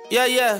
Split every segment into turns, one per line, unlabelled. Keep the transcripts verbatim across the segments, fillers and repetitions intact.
Yeah, yeah.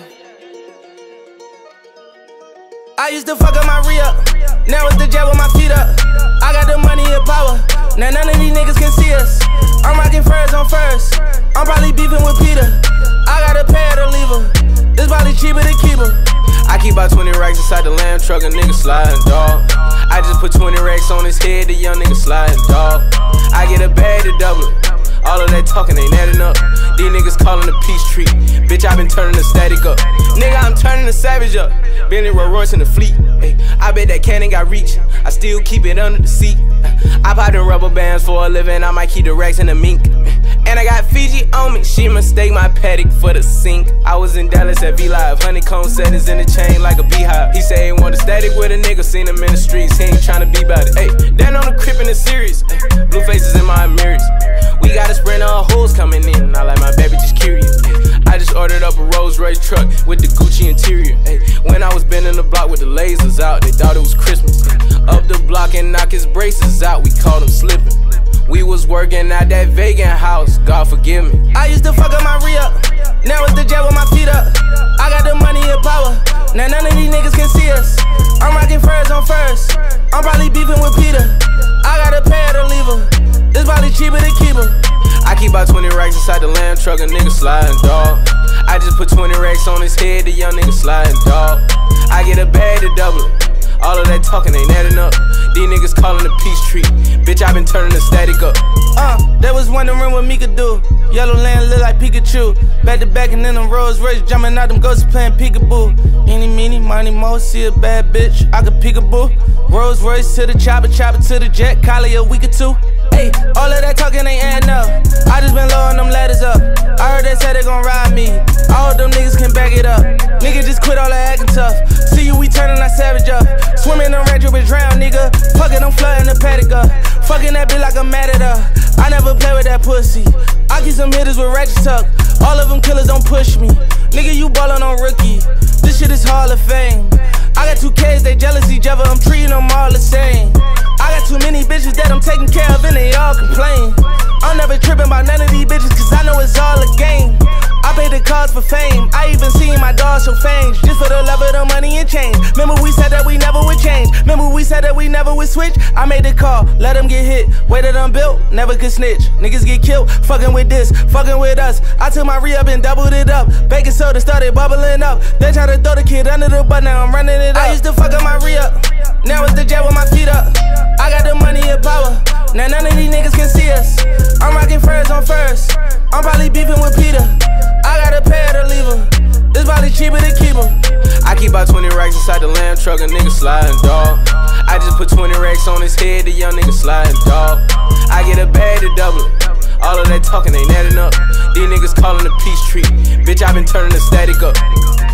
I used to fuck up my re-up. Now it's the jet with my feet up. I got the money and power. Now none of these niggas can see us. I'm rocking furs on first. I'm probably beefing with Peter. I gotta pay her to leave her. It's probably cheaper to keep her. I keep about twenty racks inside the lamb truck, a nigga sliding, dawg. I just put twenty racks on his head, the young nigga sliding, dawg. I get a bag to double it. All of that talking ain't adding up. These niggas calling the peace treat. Bitch, I been turning the static up. Nigga, I'm turning the savage up. Bentley, Rolls Royce in the fleet. Ay, I bet that cannon got reach. I still keep it under the seat. I pop them rubber bands for a living. I might keep the racks in the mink. And I got Fiji on me. She mistake my paddock for the sink. I was in Dallas at V-Live. Honeycomb settings in the chain like a beehive. He say he want a static with a nigga. Seen him in the streets. He ain't tryna be about it. Hey, down on the crib in the series. Ay, blue faces in my mirrors. We got a sprint of hoes coming in. I like my baby just curious. Ay, I just ordered up a Rolls Royce truck with the Gucci interior. Ay, when I was bending the block with the lasers out, they thought it was Christmas. Ay, up the block and knock his braces out. We caught him slipping. We was working at that vegan house, God forgive me. I used to fuck up my re-up. Now it's the jet with my feet up. I got the money and power. Now none of these niggas can see us. I'm rocking furs on first. I'm probably beefing with Peter. I gotta pay her to leave her. It's probably cheaper to keep her. I keep about twenty racks inside the lamb truck, a nigga sliding, dawg. I just put twenty racks on his head, the young nigga sliding, dawg. I get a bag to double it. All of that talking ain't adding up. These niggas calling the peace treat. Bitch, I been turning the static up. Uh, that was wondering what me could do. Yellow land look like Pikachu. Back to back and then them Rolls Royce jumping out them ghosts playing peekaboo. Eeny, meeny, miny, mo, see a bad bitch, I could peekaboo. Rolls Royce to the chopper, chopper to the jet, collie a week or two. Hey, all of that talking ain't adding up. I just been lowering them ladders up. I heard they say they gon' ride me. I hope them niggas can back it up. Nigga just quit all that acting tough. See you, we turning our savage up. Swimming in Range Rover drown, nigga. Fuck it, I'm flooding the paddock up. Fucking that bitch like I'm mad at her. I never play with that pussy. I keep some hitters with ratchet tuck. All of them killers don't push me. Nigga, you ballin' on rookie. This shit is Hall of Fame. I got two kids, they jealous each other. I'm treating them all the same. I got too many bitches that I'm taking care of and they all complain. I'm never tripping about none of these bitches cause I know it's all a game. I pay the cost for fame. I even seen my dog show fangs just for the love of the money and change. Remember we said that we never would change. Remember we said that we never would switch. I made the call, let them get hit. Way that I'm built, never could snitch. Niggas get killed, fucking with this, fucking with us. I took my re-up and doubled it up. Baking soda started bubbling up. They tried to throw the kid under the butt, now I'm running it up. I used to fuck up my re-up. Now it's the jet with my feet up. I got the money and power. Now none of these niggas can see us. I'm rocking furs on first. I'm probably beefing with Peter. I gotta pay her to leave her. It's probably cheaper to keep her. I keep about twenty racks inside the lamb truck, a nigga sliding, dawg. I just put twenty racks on his head, the young nigga sliding, dawg. I get a bag to double it. All of that talking ain't adding up. These niggas calling the peace treat. Bitch, I been turning the static up.